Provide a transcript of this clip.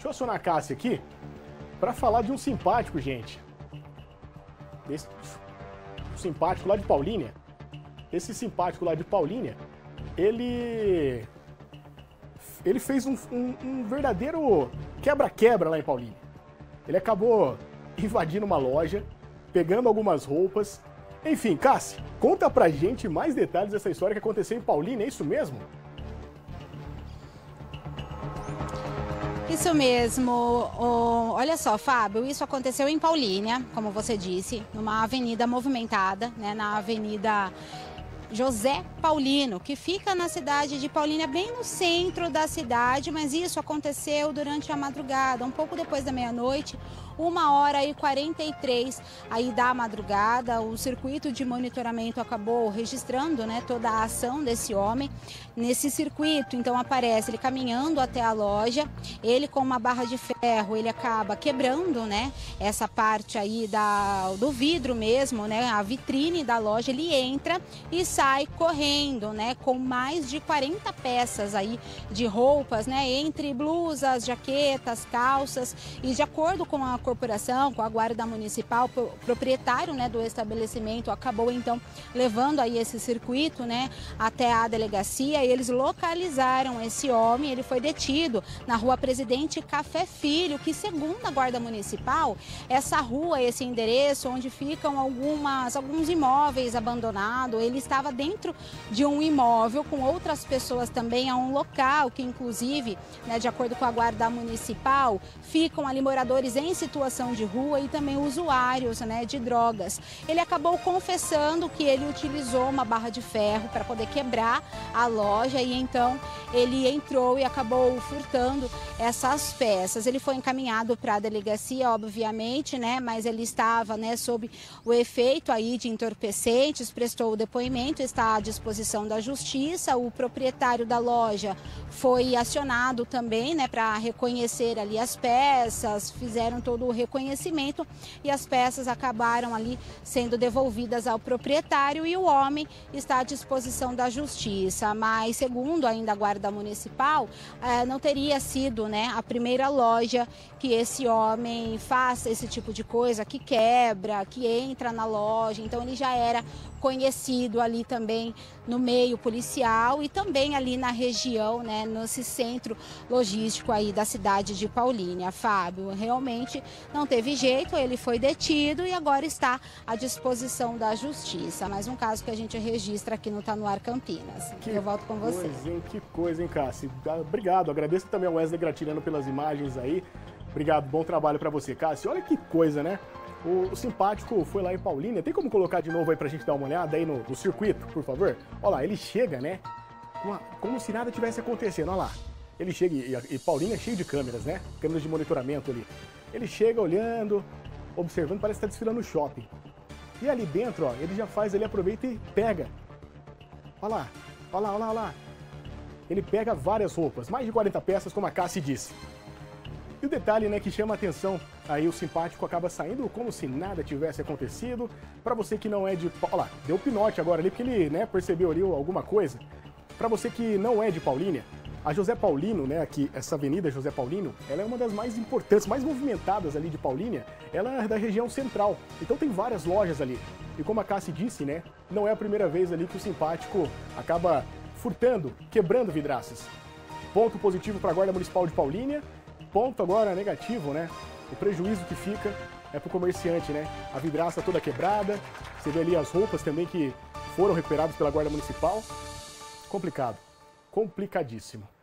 Deixa eu acionar a Cássia aqui para falar de um simpático, gente. Esse simpático lá de Paulínia. Esse simpático lá de Paulínia, ele fez um verdadeiro quebra-quebra lá em Paulínia. Ele acabou invadindo uma loja, pegando algumas roupas. Enfim, Cássia, conta pra gente mais detalhes dessa história que aconteceu em Paulínia, é isso mesmo? Isso mesmo. Olha só, Fábio, isso aconteceu em Paulínia, como você disse, numa avenida movimentada, né, na Avenida José Paulino, que fica na cidade de Paulínia, bem no centro da cidade, mas isso aconteceu durante a madrugada, um pouco depois da meia-noite, 1h43 aí da madrugada. O circuito de monitoramento acabou registrando, né, toda a ação desse homem. Nesse circuito, então, aparece ele caminhando até a loja, ele com uma barra de ferro, ele acaba quebrando, né, essa parte aí do vidro mesmo, né, a vitrine da loja. Ele entra e sai correndo, né, com mais de 40 peças aí de roupas, né, entre blusas, jaquetas, calças. E de acordo com a corporação, com a guarda municipal, o proprietário, né, do estabelecimento acabou então levando aí esse circuito, né, até a delegacia, e eles localizaram esse homem. Ele foi detido na rua Presidente Café Filho, que segundo a guarda municipal, essa rua, esse endereço onde ficam alguns imóveis abandonados, ele estava dentro de um imóvel com outras pessoas também, a um local que inclusive, né, de acordo com a guarda municipal, ficam ali moradores em situação de rua e também usuários, né, de drogas. Ele acabou confessando que ele utilizou uma barra de ferro para poder quebrar a loja e então ele entrou e acabou furtando essas peças. Ele foi encaminhado para a delegacia, obviamente, né, mas ele estava, né, sob o efeito aí de entorpecentes, prestou o depoimento, está à disposição da justiça. O proprietário da loja foi acionado também, né, para reconhecer ali as peças, fizeram todo o reconhecimento e as peças acabaram ali sendo devolvidas ao proprietário e o homem está à disposição da justiça. Mas segundo ainda a guarda municipal, não teria sido, né, a primeira loja que esse homem faz esse tipo de coisa, que quebra, que entra na loja. Então ele já era conhecido ali também no meio policial e também ali na região, né, nesse centro logístico aí da cidade de Paulínia. Fábio, realmente não teve jeito, ele foi detido e agora está à disposição da justiça. Mais um caso que a gente registra aqui no Tá No Ar Campinas. Eu volto com você. Que coisa, hein, Cássia? Obrigado, agradeço também ao Wesley Gratilhano pelas imagens aí. Obrigado, bom trabalho pra você, Cássia. Olha que coisa, né? O simpático foi lá em Paulínia. Tem como colocar de novo aí pra gente dar uma olhada aí no circuito, por favor? Olha lá, ele chega, né? Como se nada tivesse acontecendo, olha lá. Ele chega, e Paulínia é cheio de câmeras, né? Câmeras de monitoramento ali. Ele chega olhando, observando, parece que tá desfilando no shopping. E ali dentro, ó, ele já faz, ele aproveita e pega. Olha lá, olha lá, olha lá, olha lá. Ele pega várias roupas, mais de 40 peças, como a Cássia disse. E o detalhe, né, que chama a atenção, aí o simpático acaba saindo como se nada tivesse acontecido. Pra você que não é de... Olha lá, deu pinote agora ali, porque ele, né, percebeu ali alguma coisa. Pra você que não é de Paulínia, a José Paulino, né, aqui, essa avenida José Paulino, ela é uma das mais importantes, mais movimentadas ali de Paulínia. Ela é da região central, então tem várias lojas ali. E como a Cássia disse, né, não é a primeira vez ali que o simpático acaba furtando, quebrando vidraças. Ponto positivo para a Guarda Municipal de Paulínia. Ponto agora negativo, né? O prejuízo que fica é pro comerciante, né? A vidraça toda quebrada, você vê ali as roupas também que foram recuperadas pela Guarda Municipal. Complicado, complicadíssimo.